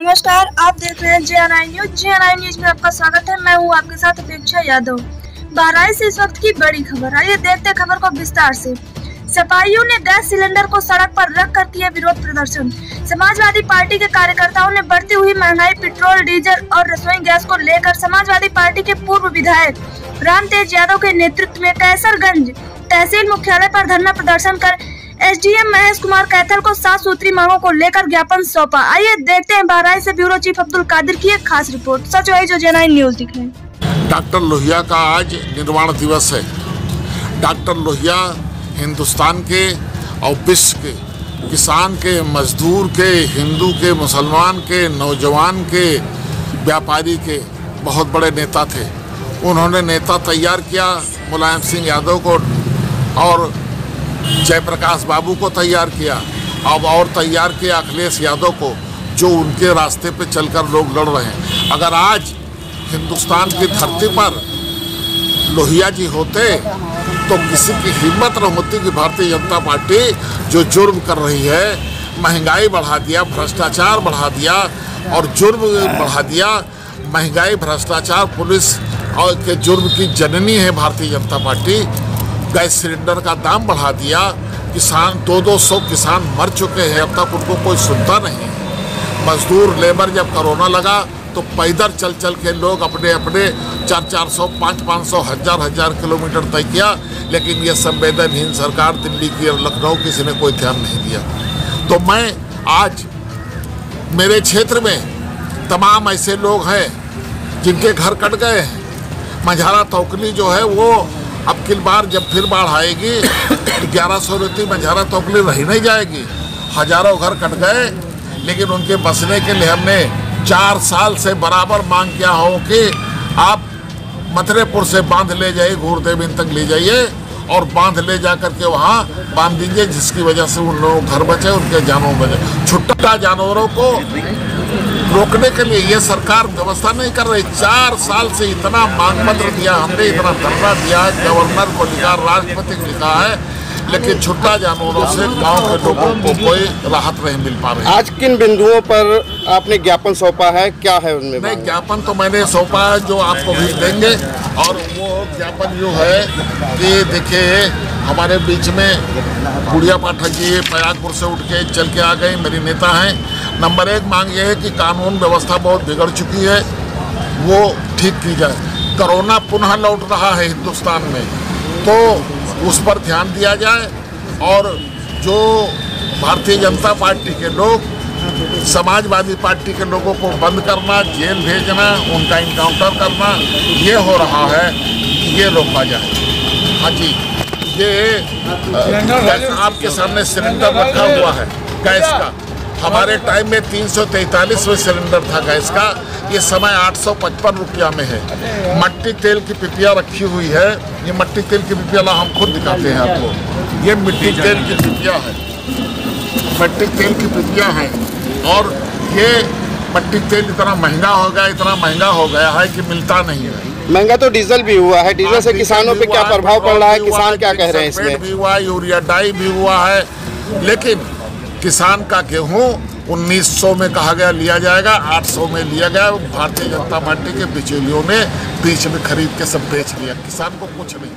नमस्कार, आप देख रहे हैं JNI न्यूज। JNI न्यूज में आपका स्वागत है। मैं हूं आपके साथ अपेक्षा यादव। बहराइच से इस वक्त की बड़ी खबर। आइए देखते हैं खबर को विस्तार से। सिपाहियों ने गैस सिलेंडर को सड़क पर रख कर किया विरोध प्रदर्शन। समाजवादी पार्टी के कार्यकर्ताओं ने बढ़ती हुई महंगाई, पेट्रोल, डीजल और रसोई गैस को लेकर समाजवादी पार्टी के पूर्व विधायक रामतेज यादव के नेतृत्व में कैसरगंज तहसील मुख्यालय पर धरना प्रदर्शन कर SDM महेश कुमार कैथल को 7 सूत्री मांगों को लेकर ज्ञापन सौंपा। आइए देखते हैं बहराइच से ब्यूरो चीफ अब्दुल कादिर की एक खास रिपोर्ट। सच वही जो JNI न्यूज दिख रहे हैं। डॉक्टर लोहिया का आज निर्वाण दिवस है। डॉक्टर लोहिया हिंदुस्तान के और विश्व के किसान के, मजदूर के, हिंदू के, मुसलमान के, नौजवान के, व्यापारी के बहुत बड़े नेता थे। उन्होंने नेता तैयार किया मुलायम सिंह यादव को और जयप्रकाश बाबू को तैयार किया, अब और तैयार किया अखिलेश यादव को, जो उनके रास्ते पे चलकर लोग लड़ रहे हैं। अगर आज हिंदुस्तान की धरती पर लोहिया जी होते तो किसी की हिम्मत न होती कि भारतीय जनता पार्टी जो जुर्म कर रही है, महंगाई बढ़ा दिया, भ्रष्टाचार बढ़ा दिया और जुर्म बढ़ा दिया। महंगाई, भ्रष्टाचार, पुलिस और के जुर्म की जननी है Bharatiya Janata party. Gas cylinder का दाम बढ़ा दिया। किसान 200 किसान मर चुके हैं, अब तक उनको कोई सुनता नहीं। मजदूर लेबर जब कोरोना लगा तो पैदल चल चल के लोग अपने 400, 500, 1000 किलोमीटर तय किया, लेकिन ये संवेदनहीन सरकार दिल्ली की और लखनऊ किसी ने कोई ध्यान नहीं दिया। तो मैं आज मेरे क्षेत्र में तमाम ऐसे लोग हैं जिनके घर कट गए हैं। मंझारा तोकली जो है वो अब की बार जब फिर बाढ़ आएगी 1100 रेती मंझारा तोकली रही नहीं जाएगी। हजारों घर कट गए, लेकिन उनके बसने के लिए हमने 4 साल से बराबर मांग किया हो कि आप मथुरेपुर से बांध ले जाइए, घूरदेवी तक ले जाइए और बांध ले जा करके वहाँ बांध दीजिए, जिसकी वजह से उन लोगों घर बचे, उनके जानवर बचे। छुट्टा जानवरों को रोकने के लिए ये सरकार व्यवस्था नहीं कर रही। 4 साल से इतना मांग पत्र दिया हमने, इतना धरना दिया है, गवर्नर को लिखा, राष्ट्रपति को लिखा है, लेकिन छुट्टा जानवरों से गांव के लोगों को कोई राहत नहीं मिल पा रही। आज किन बिंदुओं पर आपने ज्ञापन सौंपा है, क्या है उनमें? नहीं, ज्ञापन तो मैंने सौंपा है जो आपको भी देंगे, और वो ज्ञापन यूँ है कि देखिए हमारे बीच में गुड़िया पाठक जी प्रयागपुर से उठ के चल के आ गई, मेरी नेता हैं। नंबर 1 मांग ये है कि कानून व्यवस्था बहुत बिगड़ चुकी है, वो ठीक की जाए। कोरोना पुनः लौट रहा है हिंदुस्तान में, तो उस पर ध्यान दिया जाए, और जो भारतीय जनता पार्टी के लोग समाजवादी पार्टी के लोगों को बंद करना, जेल भेजना, उनका इनकाउंटर करना, ये हो रहा है, ये रोका जाए। हाँ जी, ये आपके सामने सिलेंडर रखा हुआ है गैस का। हमारे टाइम में 343 में सिलेंडर था गैस का, ये समय 855 रुपया में है। मट्टी तेल की पिपिया रखी हुई है, ये मट्टी तेल की पिपिया हम खुद दिखाते हैं आपको। ये मिट्टी तेल की पिपिया है, मट्टी तेल की पिपिया है, और ये मट्टी तेल इतना महंगा हो गया है कि मिलता नहीं है। महंगा तो डीजल भी हुआ है। डीजल से किसानों पे क्या प्रभाव पड़ रहा है, किसान क्या कह रहे हैं इसमें? भी हुआ, यूरिया डाई भी हुआ है, लेकिन किसान का गेहूँ 1900 में कहा गया लिया जाएगा, 800 में लिया गया। भारतीय जनता पार्टी के बिचौलियों ने बीच में खरीद के सब बेच लिया, किसान को कुछ नहीं।